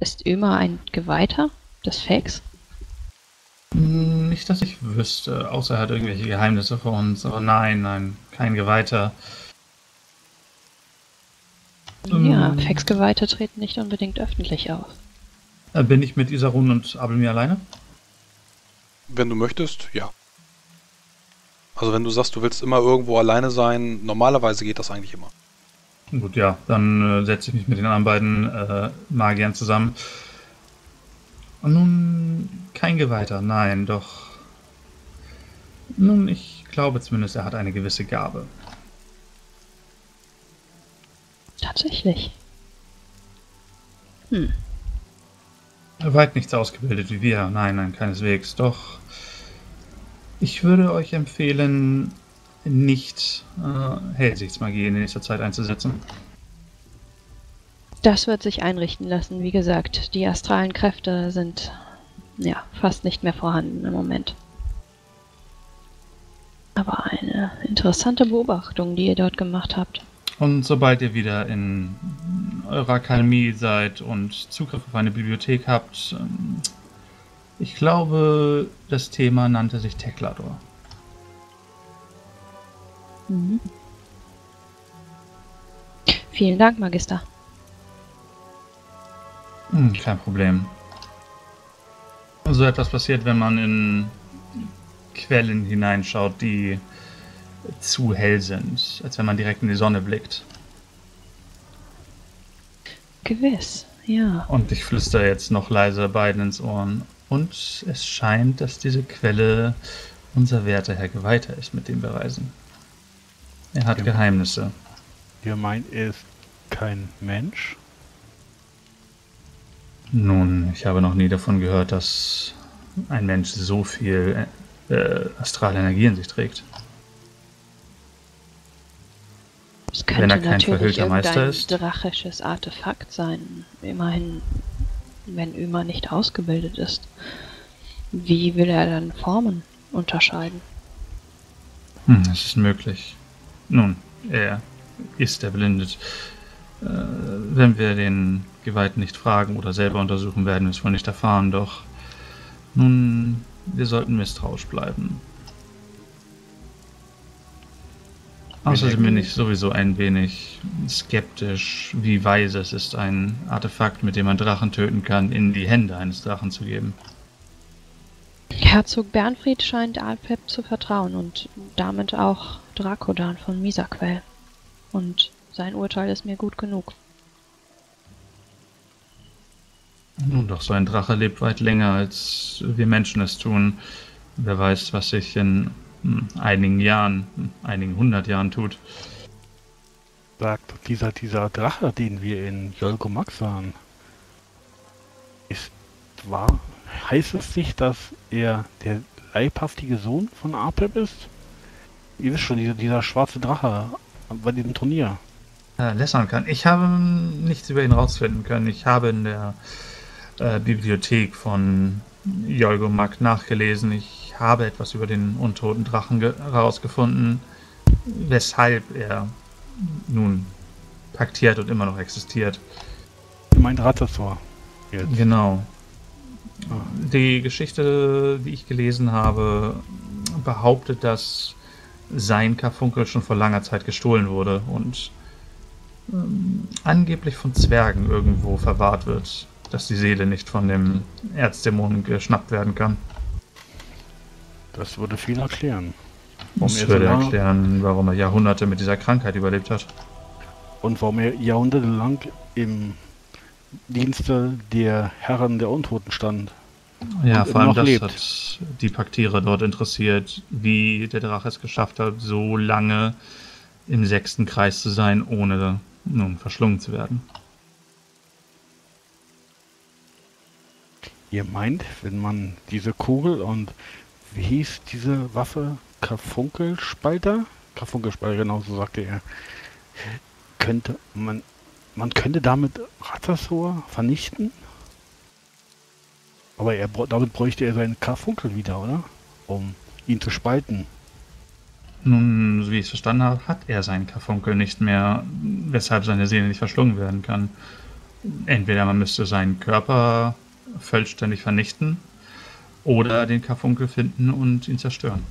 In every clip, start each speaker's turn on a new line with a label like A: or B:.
A: Ist Ömer ein Geweihter des Fakes?
B: Nicht, dass ich wüsste, außer er hat irgendwelche Geheimnisse vor uns. Aber nein, kein Geweihter.
A: Ja, Fakes-Geweihte treten nicht unbedingt öffentlich auf.
B: Bin ich mit Isarun und Abelmir alleine?
C: Wenn du möchtest, ja. Also wenn du sagst, du willst immer irgendwo alleine sein, normalerweise geht das eigentlich immer.
B: Gut, ja, dann setze ich mich mit den anderen beiden Magiern zusammen. Und nun, kein Geweihter, nein, doch. Nun, ich glaube zumindest, er hat eine gewisse Gabe.
A: Tatsächlich.
B: Weit nichts ausgebildet wie wir, nein, keineswegs. Doch ich würde euch empfehlen, nicht Hellsichtsmagie in nächster Zeit einzusetzen.
A: Das wird sich einrichten lassen. Wie gesagt, die astralen Kräfte sind ja fast nicht mehr vorhanden im Moment. Aber eine interessante Beobachtung, die ihr dort gemacht habt.
B: Und sobald ihr wieder in eurer Akademie seid und Zugriff auf eine Bibliothek habt, ich glaube, das Thema nannte sich Teklador.
A: Vielen Dank, Magister.
B: Kein Problem. So etwas passiert, wenn man in Quellen hineinschaut, die zu hell sind, als wenn man direkt in die Sonne blickt.
A: Gewiss, ja.
B: Und ich flüstere jetzt noch leise beiden ins Ohren. Und es scheint, dass diese Quelle unser werter Herr Geweihter ist, mit dem wir reisen. Er hat Geheimnisse.
D: Ihr meint, er ist kein Mensch?
B: Nun, ich habe noch nie davon gehört, dass ein Mensch so viel astrale Energie in sich trägt.
A: Es könnte
B: Wenn er kein
A: natürlich
B: verhüllter Meister
A: irgendein
B: ist.
A: drachisches Artefakt sein. Immerhin, wenn Ömer nicht ausgebildet ist. Wie will er dann Formen unterscheiden?
B: Es ist möglich. Nun, er ist erblindet. Wenn wir den Geweihten nicht fragen oder selber untersuchen, werden wir es wohl nicht erfahren, doch nun, wir sollten misstrauisch bleiben. Außerdem bin ich sowieso ein wenig skeptisch, wie weise es ist, ein Artefakt, mit dem man Drachen töten kann, in die Hände eines Drachen zu geben.
A: Herzog Bernfried scheint Alpep zu vertrauen und damit auch Drakodan von Misaquell. Und sein Urteil ist mir gut genug.
B: Nun doch, so ein Drache lebt weit länger, als wir Menschen es tun. Wer weiß, was sich in einigen Jahren, einigen 100 Jahren tut.
D: Sagt dieser Drache, den wir in Yolgomak sahen, ist wahr? Heißt es nicht, dass er der leibhaftige Sohn von Alpep ist? Ihr wisst schon, dieser schwarze Drache bei diesem Turnier.
B: Lässern kann. Ich habe nichts über ihn rausfinden können. Ich habe in der Bibliothek von Yolgomak nachgelesen. Ich habe etwas über den untoten Drachen herausgefunden, weshalb er nun paktiert und immer noch existiert.
D: Du meinst Rathator jetzt?
B: Genau. Die Geschichte, die ich gelesen habe, behauptet, dass sein Karfunkel schon vor langer Zeit gestohlen wurde und angeblich von Zwergen irgendwo verwahrt wird, dass die Seele nicht von dem Erzdämon geschnappt werden kann.
D: Das würde viel erklären.
B: Das würde erklären, warum er Jahrhunderte mit dieser Krankheit überlebt hat.
D: Und warum er jahrhundertelang im Dienste der Herren der Untoten stand.
B: Ja,
D: und
B: vor allem
D: noch
B: das
D: lebt.
B: hat die Paktierer dort interessiert, wie der Drache es geschafft hat, so lange im 6. Kreis zu sein, ohne nun verschlungen zu werden.
D: Ihr meint, wenn man diese Kugel und wie hieß diese Waffe? Karfunkelspalter? Karfunkelspalter, genau so sagte er. Könnte man könnte damit Rathator vernichten? Aber damit bräuchte er seinen Karfunkel wieder, oder? Um ihn zu spalten.
B: Nun, so wie ich es verstanden habe, hat er seinen Karfunkel nicht mehr, weshalb seine Seele nicht verschlungen werden kann. Entweder man müsste seinen Körper vollständig vernichten oder den Karfunkel finden und ihn zerstören.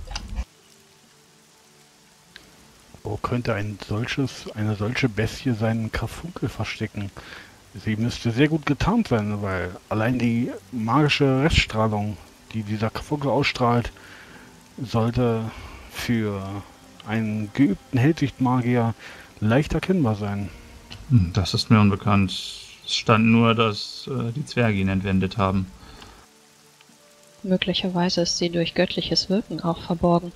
D: Wo könnte eine solche Bestie seinen Karfunkel verstecken? Sie müsste sehr gut getarnt sein, weil allein die magische Reststrahlung, die dieser Karfunkel ausstrahlt, sollte für einen geübten Hellsichtmagier leicht erkennbar sein.
B: Das ist mir unbekannt. Es stand nur, dass die Zwerge ihn entwendet haben.
A: Möglicherweise ist sie durch göttliches Wirken auch verborgen.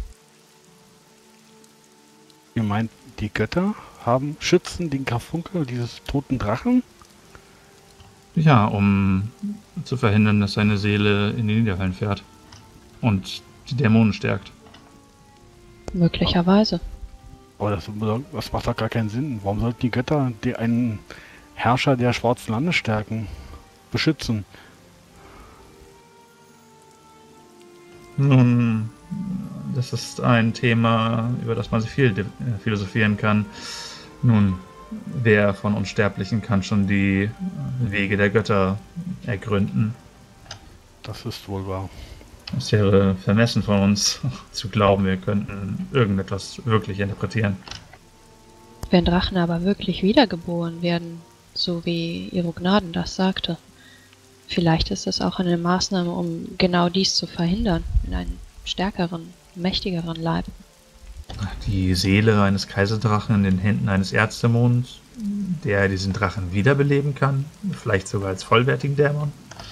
D: Ihr meint, die Götter schützen den Karfunkel dieses toten Drachen?
B: Ja, um zu verhindern, dass seine Seele in die Niederhallen fährt und die Dämonen stärkt.
A: Möglicherweise.
D: Aber das macht doch gar keinen Sinn. Warum sollten die Götter einen Herrscher der Schwarzen Lande stärken, beschützen?
B: Nun, das ist ein Thema, über das man sich viel philosophieren kann. Nun, wer von Unsterblichen kann schon die Wege der Götter ergründen?
D: Das ist wohl wahr.
B: Es wäre vermessen von uns zu glauben, wir könnten irgendetwas wirklich interpretieren.
A: Wenn Drachen aber wirklich wiedergeboren werden, so wie Ihre Gnaden das sagte, vielleicht ist es auch eine Maßnahme, um genau dies zu verhindern, in einen stärkeren, mächtigeren Leib.
B: Die Seele eines Kaiserdrachen in den Händen eines Erzdämons, der diesen Drachen wiederbeleben kann, vielleicht sogar als vollwertigen Dämon.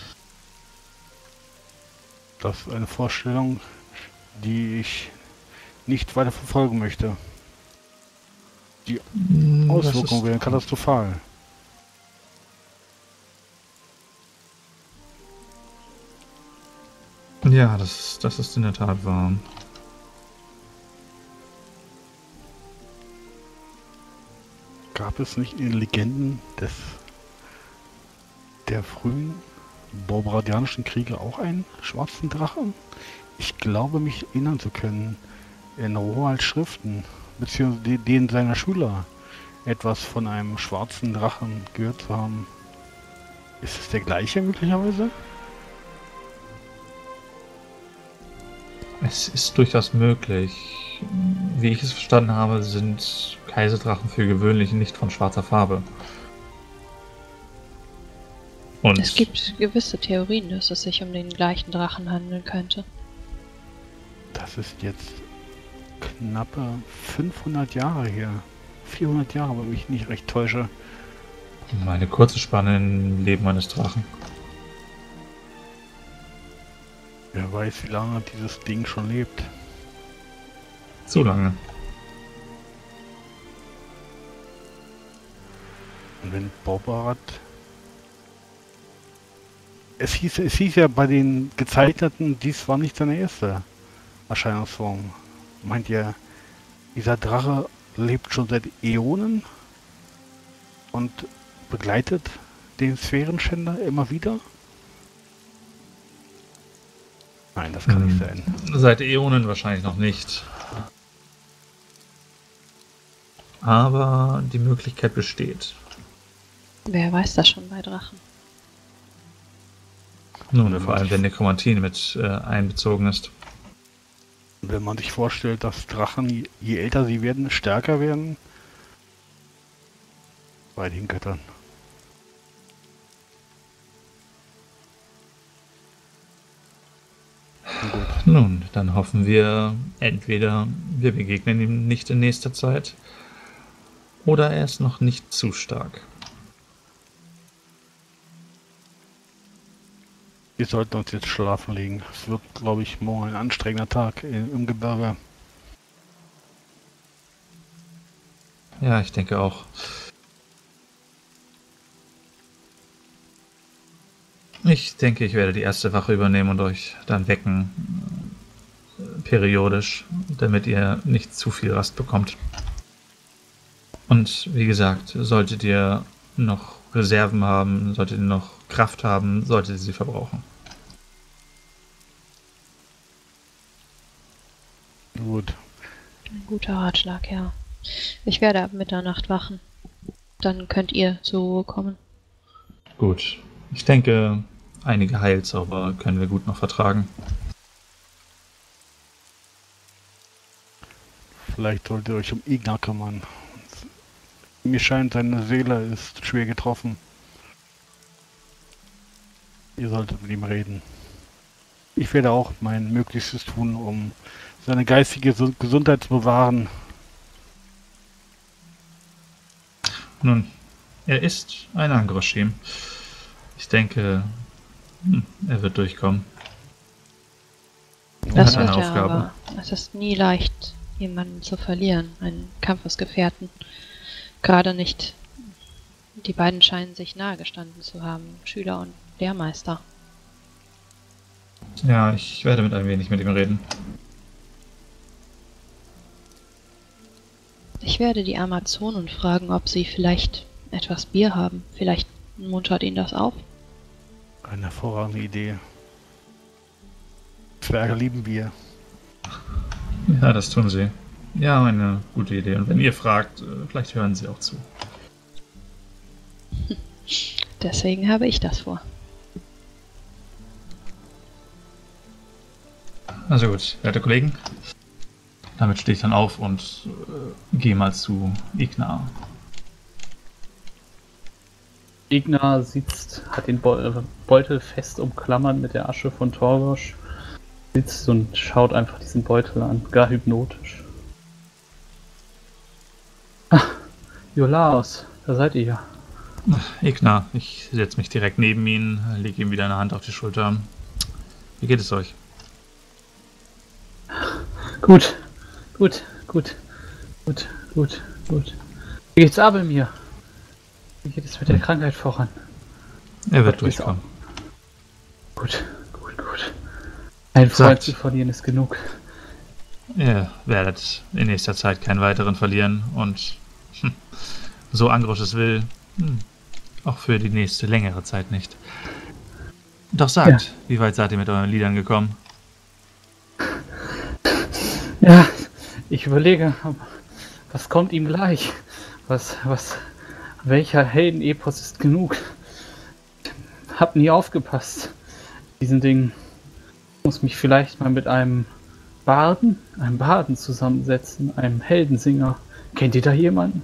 D: Das ist eine Vorstellung, die ich nicht weiter verfolgen möchte. Die Auswirkungen wären katastrophal.
B: Ja, das ist in der Tat wahr.
D: Gab es nicht in den Legenden der frühen borbardianischen Kriege auch einen schwarzen Drachen? Ich glaube, mich erinnern zu können, in Roalds Schriften, beziehungsweise denen seiner Schüler, etwas von einem schwarzen Drachen gehört zu haben. Ist es der gleiche möglicherweise?
B: Es ist durchaus möglich. Wie ich es verstanden habe, sind Kaiserdrachen für gewöhnlich nicht von schwarzer Farbe. Und
A: Es gibt gewisse Theorien, dass es sich um den gleichen Drachen handeln könnte.
D: Das ist jetzt knappe 500 Jahre her. 400 Jahre, wenn ich nicht recht täusche.
B: eine kurze Spanne im Leben eines Drachen.
D: Wer weiß, wie lange dieses Ding schon lebt.
B: Zu lange.
D: Und wenn Borbarat... Es hieß ja bei den Gezeichneten, dies war nicht seine erste Erscheinungsform. Meint ihr, dieser Drache lebt schon seit Äonen und begleitet den Sphärenschänder immer wieder? Nein, das kann nicht sein.
B: Seit Äonen wahrscheinlich noch nicht. Aber die Möglichkeit besteht.
A: Wer weiß das schon bei Drachen?
B: Nun, vor allem wenn Nekromantie mit einbezogen ist.
D: Wenn man sich vorstellt, dass Drachen, je älter sie werden, stärker werden, bei den Göttern. Gut.
B: Nun, dann hoffen wir, entweder wir begegnen ihm nicht in nächster Zeit oder er ist noch nicht zu stark.
D: Wir sollten uns jetzt schlafen legen. Es wird, glaube ich, morgen ein anstrengender Tag im Gebirge.
B: Ja, ich denke auch. Ich denke, ich werde die erste Wache übernehmen und euch dann wecken, periodisch, damit ihr nicht zu viel Rast bekommt. Und wie gesagt, solltet ihr noch Reserven haben, solltet ihr noch Kraft haben, solltet ihr sie verbrauchen.
D: Gut.
A: Ein guter Ratschlag, ja. Ich werde ab Mitternacht wachen. Dann könnt ihr zur Ruhe kommen.
B: Gut. Ich denke, einige Heilzauber können wir gut noch vertragen.
D: Vielleicht solltet ihr euch um Igna kümmern. Mir scheint, seine Seele ist schwer getroffen. Ihr solltet mit ihm reden. Ich werde auch mein Möglichstes tun, um seine geistige Gesundheit zu bewahren.
B: Nun, er ist ein Angroschim. Ich denke, er wird durchkommen.
A: Das
B: hat eine
A: wird er,
B: Aufgabe.
A: aber es ist nie leicht, jemanden zu verlieren, einen Kampfesgefährten. Gerade nicht. Die beiden scheinen sich nahe gestanden zu haben, Schüler und Lehrmeister.
B: Ja, ich werde ein wenig mit ihm reden.
A: Ich werde die Amazonen fragen, ob sie vielleicht etwas Bier haben. Vielleicht muntert ihn das auf.
D: Eine hervorragende Idee. Zwerge lieben Bier.
B: Ja, das tun sie. Ja, eine gute Idee. Und wenn ihr fragt, vielleicht hören sie auch zu.
A: Deswegen habe ich das vor.
B: Also gut, werte Kollegen. Damit stehe ich dann auf und gehe mal zu Igna.
E: Igna sitzt, hat den Beutel fest umklammert mit der Asche von Torgosch, sitzt und schaut einfach diesen Beutel an, gar hypnotisch. Ach, Iolaos, da seid ihr ja.
B: Igna, ich setze mich direkt neben ihn, lege ihm wieder eine Hand auf die Schulter. Wie geht es euch?
E: Gut. Wie geht's Abel mir? Wie geht es mit der Krankheit voran?
B: Er wird
E: Gott, geht's
B: durchkommen.
E: Gut. Ein Freund
B: Sagt.
E: zu verlieren ist genug.
B: Ihr werdet in nächster Zeit keinen weiteren verlieren und so Angrosch es will, auch für die nächste längere Zeit nicht. Doch sagt, wie weit seid ihr mit euren Liedern gekommen?
E: Ja, ich überlege, was kommt ihm gleich? Welcher Heldenepos ist genug? Hab nie aufgepasst. Diesen Ding muss mich vielleicht mal mit einem Barden zusammensetzen, einem Heldensinger. Kennt ihr da jemanden?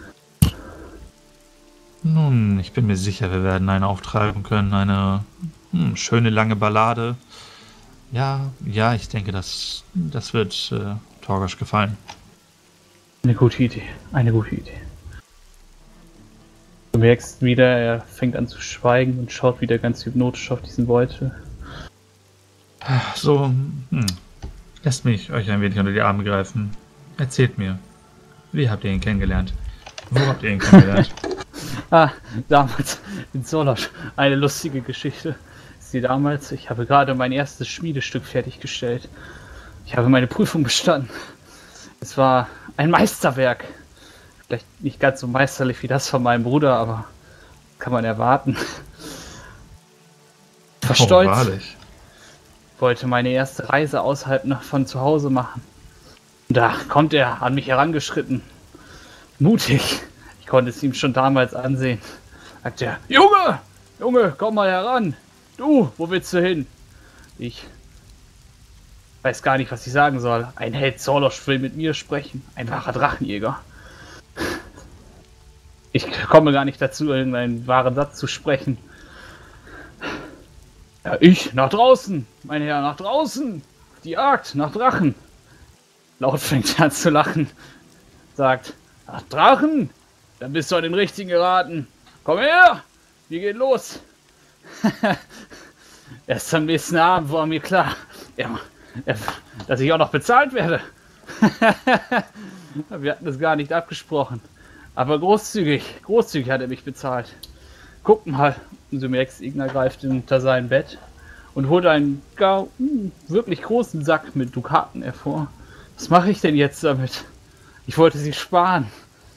B: Nun, ich bin mir sicher, wir werden einen auftreiben können. Eine schöne lange Ballade. Ja, ich denke, das wird Torgosch gefallen.
E: Eine gute Idee. Du merkst wieder, er fängt an zu schweigen und schaut wieder ganz hypnotisch auf diesen Beutel.
B: So, lasst mich euch ein wenig unter die Arme greifen. Erzählt mir, wie habt ihr ihn kennengelernt? Wo habt ihr ihn kennengelernt?
E: Damals in Solosch. Eine lustige Geschichte. Ich habe gerade mein erstes Schmiedestück fertiggestellt. Ich habe meine Prüfung bestanden. Es war ein Meisterwerk. Vielleicht nicht ganz so meisterlich wie das von meinem Bruder, aber kann man erwarten. Ich war stolz.
B: Wahrlich.
E: Wollte meine erste Reise außerhalb von zu Hause machen. Und da kommt er an mich herangeschritten. Mutig. Ich konnte es ihm schon damals ansehen. Sagt er, Junge, komm mal heran. Du, wo willst du hin? Ich weiß gar nicht, was ich sagen soll. Ein Held Zorlosch will mit mir sprechen. Ein wahrer Drachenjäger. Ich komme gar nicht dazu, irgendeinen wahren Satz zu sprechen. Ja, ich, nach draußen, mein Herr, nach draußen. Die Jagd, nach Drachen. Laut fängt er an zu lachen. Sagt, nach Drachen? Dann bist du an den Richtigen geraten. Komm her, wir gehen los. Erst am nächsten Abend war mir klar, dass ich auch noch bezahlt werde. Wir hatten das gar nicht abgesprochen. Aber großzügig hat er mich bezahlt. Guck mal, und du merkst, Igna greift unter sein Bett und holt einen wirklich großen Sack mit Dukaten hervor. Was mache ich denn jetzt damit? Ich wollte sie sparen.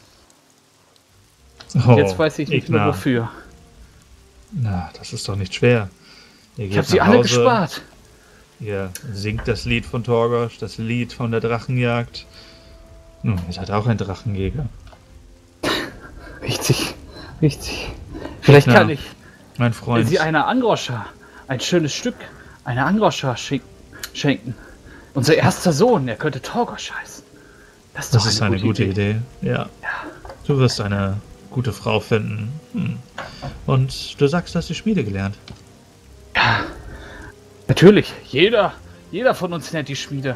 B: Oh,
E: jetzt weiß ich nicht
B: Igna.
E: mehr wofür.
B: Na, das ist doch nicht schwer.
E: Ich habe sie alle gespart.
B: Ihr singt das Lied von Torgosch, das Lied von der Drachenjagd. Nun, ihr seid auch ein Drachenjäger.
E: Richtig. Vielleicht
B: Igna. Mein Freund.
E: Sie einer Angroscher, ein schönes Stück, einer Angroscher schenken. Unser erster Sohn, er könnte Torgosch heißen.
B: Das ist eine gute Idee. Ja. Du wirst eine gute Frau finden. Und du sagst, du hast die Schmiede gelernt.
E: Ja, natürlich. Jeder von uns nennt die Schmiede.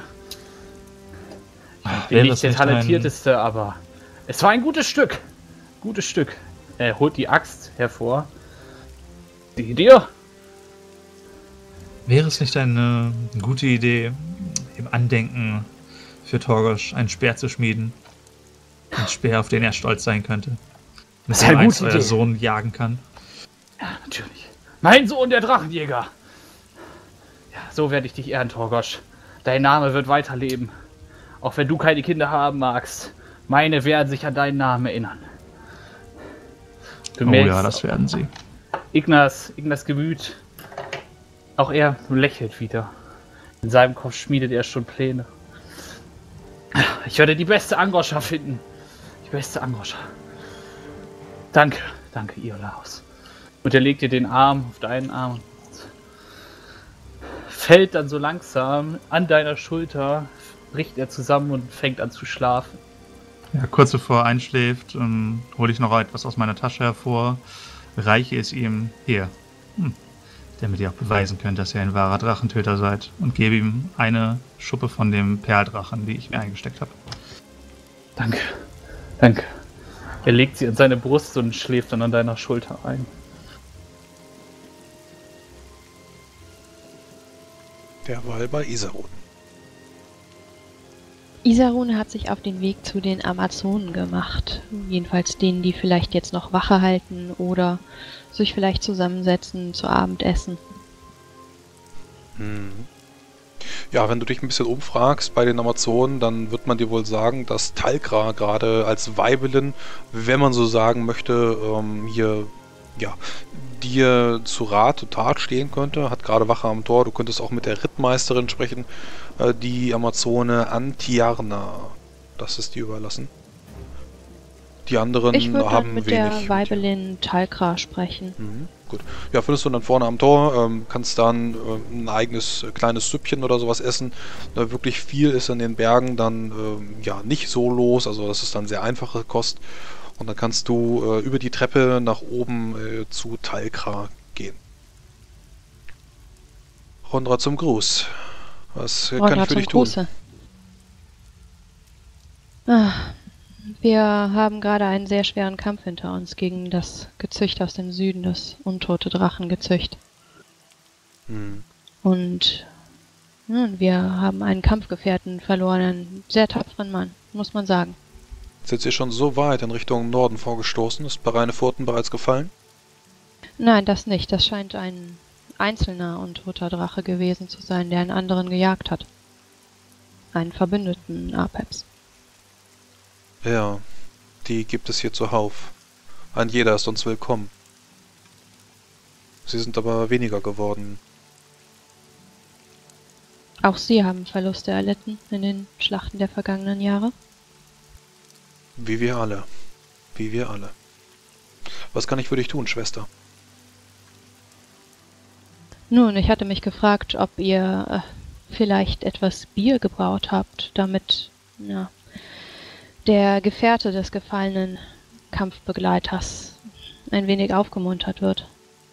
E: Ich bin nicht der talentierteste, aber es war ein gutes Stück. Gutes Stück. Er holt die Axt hervor. Die dir?
B: Wäre es nicht eine gute Idee, im Andenken für Torgosch einen Speer zu schmieden? Ein Speer, auf den er stolz sein könnte. Mit dem einst euer Sohn jagen kann.
E: Ja, natürlich. Mein Sohn, der Drachenjäger. Ja, so werde ich dich ehren, Torgosch. Dein Name wird weiterleben. Auch wenn du keine Kinder haben magst. Meine werden sich an deinen Namen erinnern. Du
B: merkst, ja, das werden sie.
E: Ignas Gemüt. Auch er lächelt wieder. In seinem Kopf schmiedet er schon Pläne. Ich werde die beste Angroscher finden. Die beste Angroscher. Danke, Iolaus. Und er legt dir den Arm auf deinen Arm. Fällt dann so langsam an deiner Schulter, bricht er zusammen und fängt an zu schlafen.
B: Ja, kurz bevor er einschläft, hole ich noch etwas aus meiner Tasche hervor, reiche es ihm hier, damit ihr auch beweisen könnt, dass ihr ein wahrer Drachentöter seid, und gebe ihm eine Schuppe von dem Perldrachen, die ich mir eingesteckt habe.
E: Danke. Er legt sie an seine Brust und schläft dann an deiner Schulter ein.
C: Derweil bei Isarun.
A: Isarun hat sich auf den Weg zu den Amazonen gemacht. Jedenfalls denen, die vielleicht jetzt noch Wache halten oder sich vielleicht zusammensetzen zu Abendessen.
C: Ja, wenn du dich ein bisschen umfragst bei den Amazonen, dann wird man dir wohl sagen, dass Talkra gerade als Weibelin, wenn man so sagen möchte, hier dir zu Rat und Tat stehen könnte, hat gerade Wache am Tor. Du könntest auch mit der Rittmeisterin sprechen, die Amazone Antiarna. Das ist die überlassen. Die anderen
A: ich würde
C: haben
A: mit
C: wenig.
A: Der Weibelin Talkra sprechen.
C: Gut. Ja, findest du dann vorne am Tor, kannst dann ein eigenes kleines Süppchen oder sowas essen. Wirklich viel ist in den Bergen dann nicht so los, also das ist dann sehr einfache Kost. Und dann kannst du über die Treppe nach oben zu Talkra gehen. Rondra zum Gruß. Was kann ich für dich tun?
A: Wir haben gerade einen sehr schweren Kampf hinter uns gegen das Gezücht aus dem Süden, das untote Drachengezücht. Und wir haben einen Kampfgefährten verloren, einen sehr tapferen Mann, muss man sagen.
C: Sind Sie schon so weit in Richtung Norden vorgestoßen? Ist Bereine Furten bereits gefallen?
A: Nein, das nicht. Das scheint ein einzelner untoter Drache gewesen zu sein, der einen anderen gejagt hat. Einen Verbündeten Apeps.
C: Ja, die gibt es hier zuhauf. Ein jeder ist uns willkommen. Sie sind aber weniger geworden.
A: Auch Sie haben Verluste erlitten in den Schlachten der vergangenen Jahre?
C: Wie wir alle. Wie wir alle. Was kann ich für dich tun, Schwester?
A: Nun, ich hatte mich gefragt, ob ihr vielleicht etwas Bier gebraut habt, damit der Gefährte des gefallenen Kampfbegleiters ein wenig aufgemuntert wird.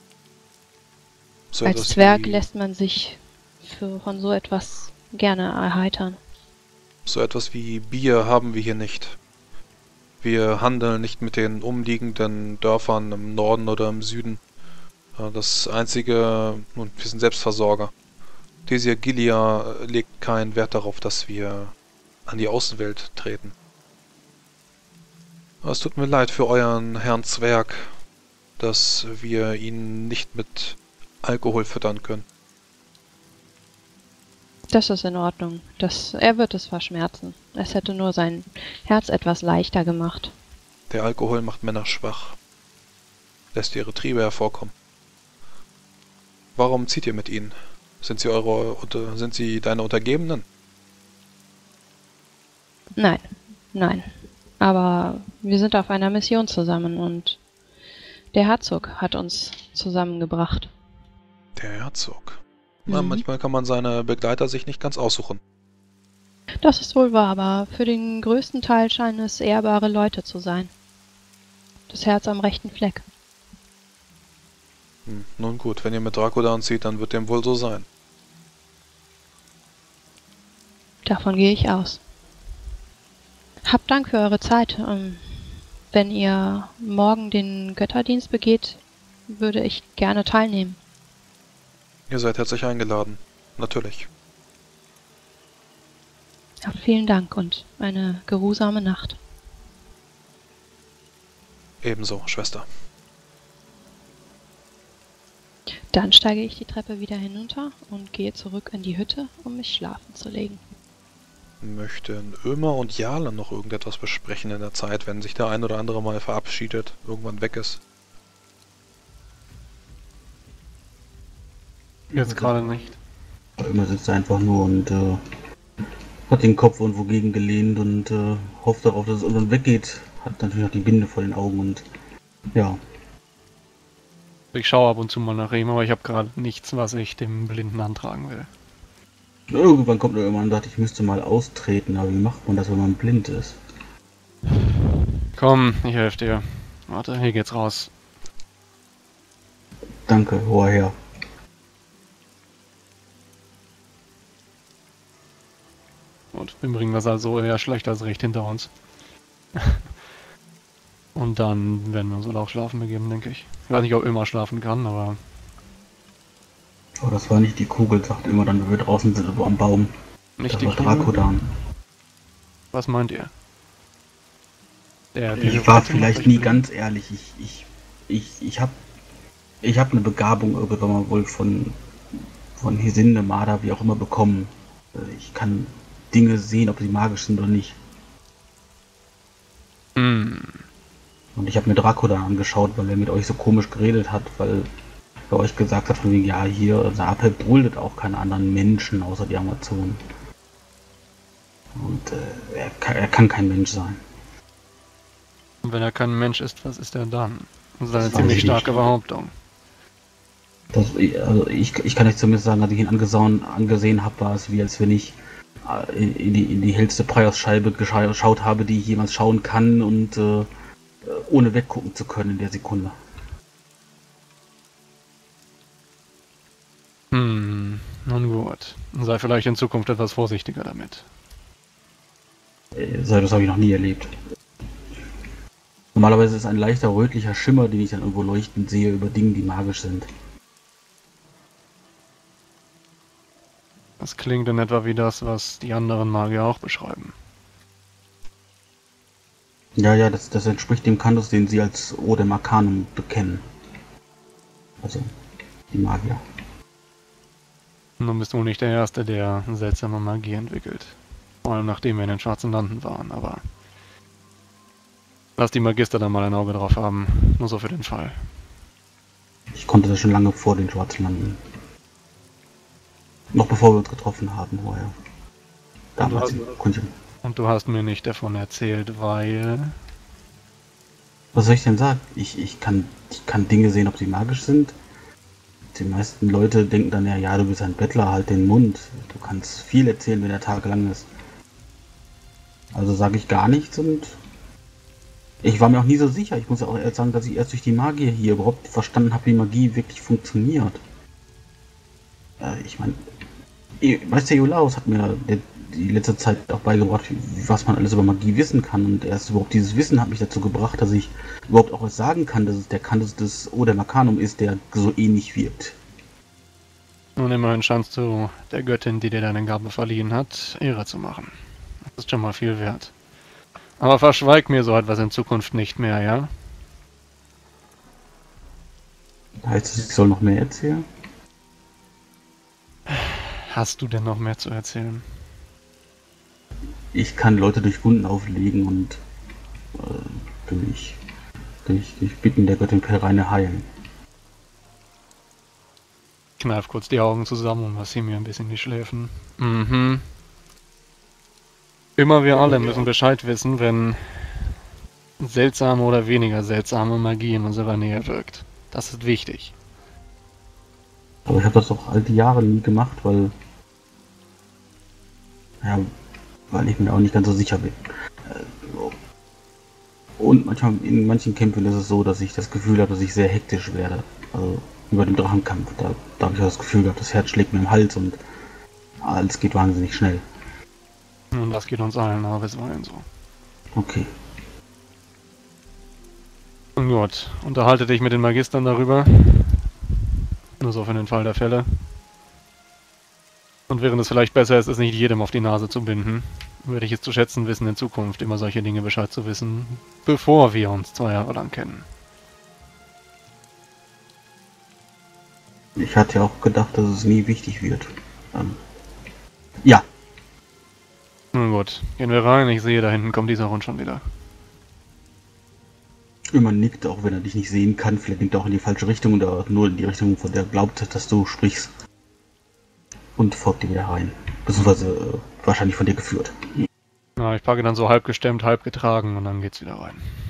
C: So
A: als Zwerg lässt man sich von so etwas gerne erheitern.
C: So etwas wie Bier haben wir hier nicht. Wir handeln nicht mit den umliegenden Dörfern im Norden oder im Süden. Das einzige, und wir sind Selbstversorger. Desir Gilia legt keinen Wert darauf, dass wir an die Außenwelt treten. Es tut mir leid für euren Herrn Zwerg, dass wir ihn nicht mit Alkohol füttern können.
A: Das ist in Ordnung. Er wird es verschmerzen. Es hätte nur sein Herz etwas leichter gemacht.
C: Der Alkohol macht Männer schwach. Lässt ihre Triebe hervorkommen. Warum zieht ihr mit ihnen? Sind sie deine Untergebenen?
A: Nein. Aber wir sind auf einer Mission zusammen und der Herzog hat uns zusammengebracht.
C: Der Herzog. Na,
A: Mhm.
C: manchmal kann man seine Begleiter sich nicht ganz aussuchen.
A: Das ist wohl wahr, aber für den größten Teil scheinen es ehrbare Leute zu sein. Das Herz am rechten Fleck.
C: Nun gut, wenn ihr mit Dracodan zieht, dann wird dem wohl so sein.
A: Davon gehe ich aus. Habt Dank für eure Zeit. Wenn ihr morgen den Götterdienst begeht, würde ich gerne teilnehmen.
C: Ihr seid herzlich eingeladen. Natürlich.
A: Ja, vielen Dank und eine geruhsame Nacht.
C: Ebenso, Schwester.
A: Dann steige ich die Treppe wieder hinunter und gehe zurück in die Hütte, um mich schlafen zu legen.
C: Möchten Ömer und Jarlan noch irgendetwas besprechen in der Zeit, wenn sich der ein oder andere mal verabschiedet, irgendwann weg ist?
F: Jetzt gerade nicht.
G: Immer sitzt er einfach nur und hat den Kopf irgendwo gegen gelehnt und hofft darauf, dass es irgendwann weggeht. Hat natürlich noch die Binde vor den Augen und ja.
F: Ich schaue ab und zu mal nach ihm, aber ich habe gerade nichts, was ich dem Blinden antragen will.
G: Irgendwann kommt er immer und sagt, ich müsste mal austreten, aber wie macht man das, wenn man blind ist?
F: Komm, ich helfe dir. Warte, hier geht's raus.
G: Danke, hoher Herr.
F: Und wir bringen das also eher schlecht als recht hinter uns. Und dann werden wir uns wohl auch schlafen begeben, denke ich. Ich weiß nicht, ob Ömer schlafen kann, aber
G: Oh, das war nicht die Kugel, sagt immer dann, wenn wir draußen sind, aber am Baum.
F: nicht
G: Das
F: die
G: war
F: Kugel.
G: Dracodan.
F: Was meint ihr? Der
G: Ich war vielleicht nie ganz ehrlich. Ich hab eine Begabung irgendwann mal wohl von Hesinde, Marder, wie auch immer bekommen. Ich kann Dinge sehen, ob sie magisch sind oder nicht.
F: Hm.
G: Und ich habe mir Dracodan angeschaut, weil er mit euch so komisch geredet hat, weil er euch gesagt hat von wegen, ja, hier, Sapel duldet auch keine anderen Menschen außer die Amazonen. Und er kann kein Mensch sein.
F: Und wenn er kein Mensch ist, was ist er dann? Das ist eine
G: Das weiß
F: ziemlich
G: ich
F: starke
G: nicht.
F: Behauptung.
G: Also ich kann euch zumindest sagen, als ich ihn angesehen habe, war es wie als wenn ich in die hellste Preisscheibe geschaut habe, die ich jemals schauen kann und ohne weggucken zu können in der Sekunde.
F: Nun gut. Sei vielleicht in Zukunft etwas vorsichtiger damit.
G: Das habe ich noch nie erlebt. Normalerweise ist ein leichter rötlicher Schimmer, den ich dann irgendwo leuchtend sehe, über Dinge, die magisch sind.
F: Das klingt in etwa wie das, was die anderen Magier auch beschreiben.
G: Ja, das entspricht dem Cantus, den sie als Odem Arcanum bekennen. Also, die Magier.
F: Nun bist du nicht der Erste, der seltsame Magie entwickelt. Vor allem nachdem wir in den Schwarzen Landen waren, aber lass die Magister da mal ein Auge drauf haben. Nur so für den Fall.
G: Ich konnte das schon lange vor den Schwarzen Landen. Noch bevor wir uns getroffen haben, vorher. Damals konnte ich.
F: Und du hast mir nicht davon erzählt, weil...
G: Was soll ich denn sagen? Ich kann Dinge sehen, ob sie magisch sind. Die meisten Leute denken dann ja, du bist ein Bettler, halt den Mund. Du kannst viel erzählen, wenn der Tag lang ist. Also sage ich gar nichts und ich war mir auch nie so sicher. Ich muss ja auch erst sagen, dass ich erst durch die Magier hier überhaupt verstanden habe, wie Magie wirklich funktioniert. Ich meine, Meister Iolaus hat mir die letzte Zeit auch beigebracht, was man alles über Magie wissen kann. Und erst überhaupt dieses Wissen hat mich dazu gebracht, dass ich überhaupt auch was sagen kann, dass es der Cantus des Odem Arcanum ist, der so ähnlich wirkt.
F: Und immerhin scheinst du der Göttin, die dir deine Gabe verliehen hat, Ehre zu machen. Das ist schon mal viel wert. Aber verschweig mir so etwas in Zukunft nicht mehr, ja?
G: Heißt es, ich soll noch mehr erzählen?
F: Hast du denn noch mehr zu erzählen?
G: Ich kann Leute durch Wunden auflegen und durch Bitten der Göttin Perine heilen.
F: Kneif kurz die Augen zusammen und massiere mir ein bisschen die Schläfen. Mhm. Immer wir alle müssen Bescheid wissen, wenn seltsame oder weniger seltsame Magie in unserer Nähe wirkt. Das ist wichtig.
G: Aber ich habe das doch all die Jahre nie gemacht, weil ich mir auch nicht ganz so sicher bin. Und manchmal in manchen Kämpfen ist es so, dass ich das Gefühl habe, dass ich sehr hektisch werde. Also über den Drachenkampf. Da habe ich auch das Gefühl gehabt, das Herz schlägt mir im Hals und alles geht wahnsinnig schnell.
F: Und das geht uns allen, aber bisweilen so.
G: Okay.
F: Und gut, unterhalte dich mit den Magistern darüber. Nur so für den Fall der Fälle. Und während es vielleicht besser ist, es nicht jedem auf die Nase zu binden, würde ich es zu schätzen wissen, in Zukunft immer solche Dinge Bescheid zu wissen, bevor wir uns 2 Jahre lang kennen.
G: Ich hatte ja auch gedacht, dass es nie wichtig wird. Ja.
F: Nun gut, gehen wir rein. Ich sehe, da hinten kommt dieser Hund schon wieder.
G: Immer nickt, auch wenn er dich nicht sehen kann. Vielleicht nickt er auch in die falsche Richtung oder nur in die Richtung, von der er glaubt, dass du sprichst. Und folgt dir wieder rein. Beziehungsweise wahrscheinlich von dir geführt.
F: Na, ich packe dann so halb gestemmt, halb getragen und dann geht's wieder rein.